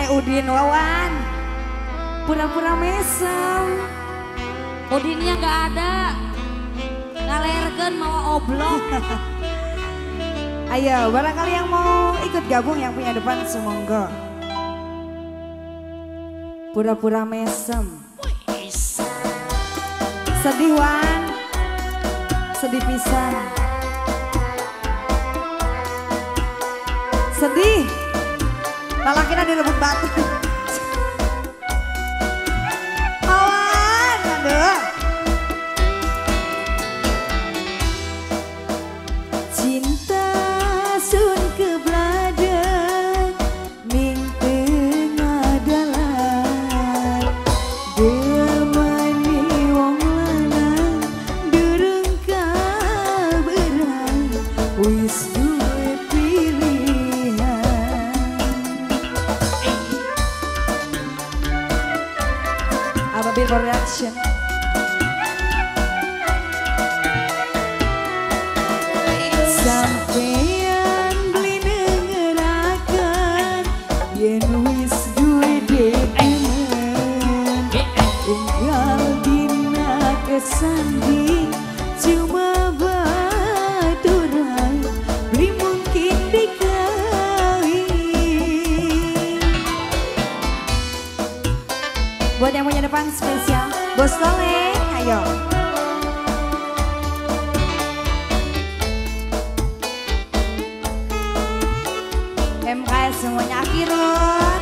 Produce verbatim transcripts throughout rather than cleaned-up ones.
Udin Wawan. Pura-pura mesem. Udinnya nggak ada. Ngalerkeun mau oblong. Ayo, barangkali yang mau ikut gabung yang punya depan semonggo. Pura-pura mesem. Sedih Wan. Sedih pisan. Sedih. Lalakina direbut batu. Awan, aduh. Cinta sun kebeladan ning tengah dalan demani wong lanang durung kaberan wis duwe pilihan. Ababil Production. Sampeyan beli dengerakan yen wis duwe demen tinggal dina kesanding cuma baturan beli mungkin dikawin. Buat yang punya depan spesial Bos Toleng, ayo. M K S semuanya akhirut.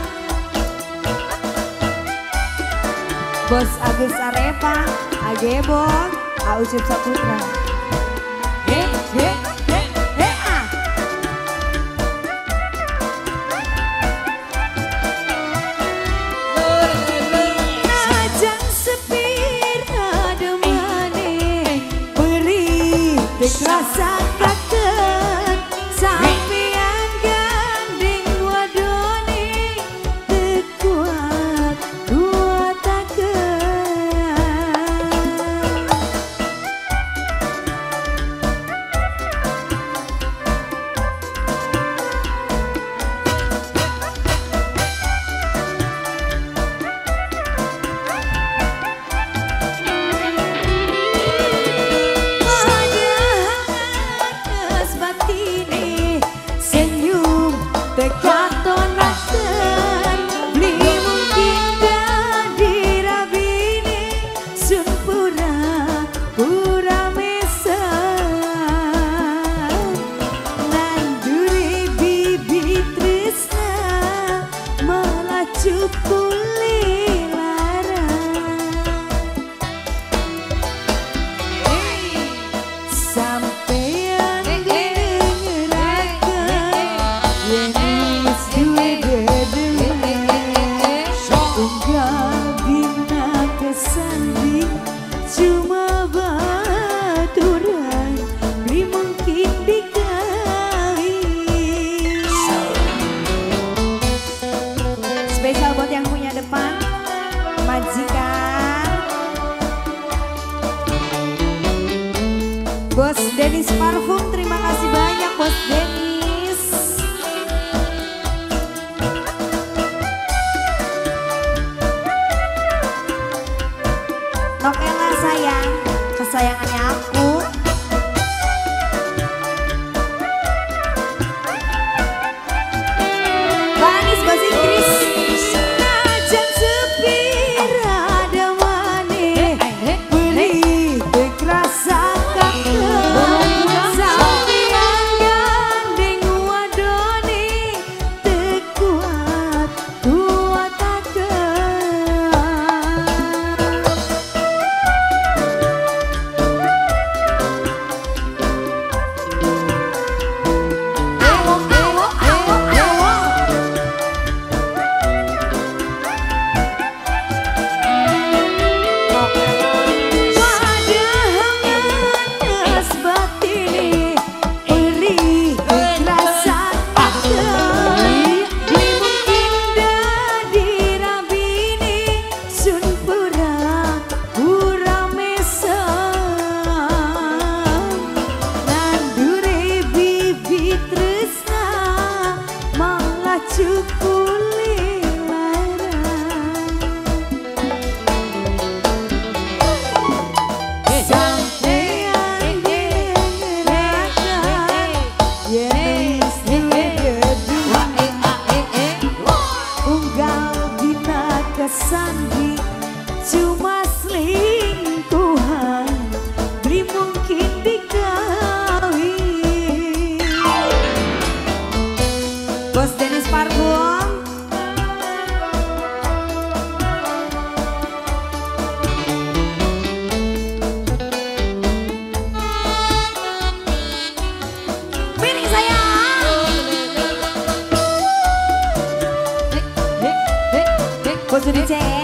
Bos Agus Arepa, Agebong, Aucip Saputra. He he he he ah. Najang sepir ada maneh beri rasa kaken sampean gandeng wadone tekuat kuatakeun. Geus batine senyum tekatonakeun beli mungkin dadi rabine sun pura pura mesem nanduri bibit tresna malah cukuli larang. Sampeyan dengerakan yen wis duwe dedemen unggal dina kesanding cuma baturan beli mungkin dikawin. Spesial buat yang punya depan majikan Bos Denis Parfum, terima kasih banyak Bos Denis. Nokela sayang, kesayangannya aku. Banis bahasa Inggris. Najang sepir ada maneh beri tek rasa kaken sampeyan gandeng Sandi cuma selingkuhan, beli mungkin dikawin. Bos Dennis Parfum. Piring saya. Bos Dennis